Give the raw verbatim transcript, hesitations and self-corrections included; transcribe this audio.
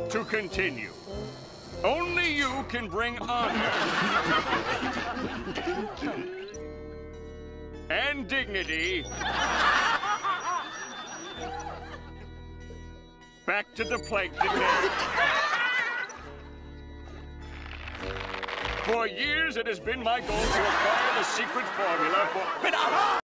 to continue. Only you can bring honor and dignity back to the Plankton. For years, it has been my goal to acquire the secret formula for...